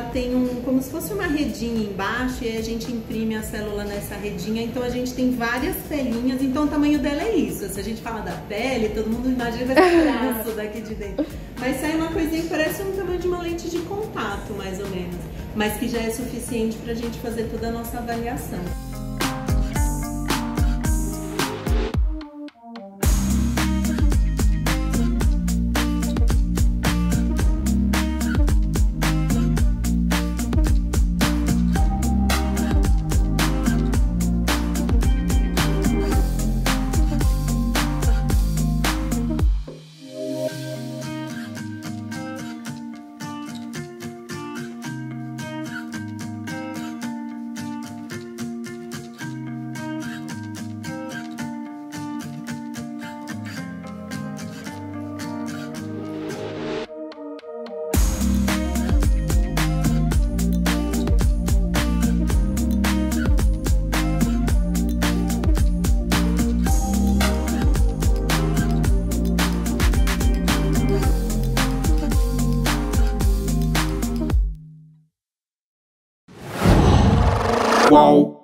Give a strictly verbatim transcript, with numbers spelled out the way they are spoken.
tem um, como se fosse uma redinha embaixo, e aí a gente imprime a célula nessa redinha, então a gente tem várias pelinhas, então o tamanho dela é isso. Se a gente fala da pele, todo mundo imagina esse braço daqui de dentro. Mas sai uma coisinha que parece um tamanho de uma lente de contato, mais ou menos, mas que já é suficiente pra gente fazer toda a nossa avaliação. Qual?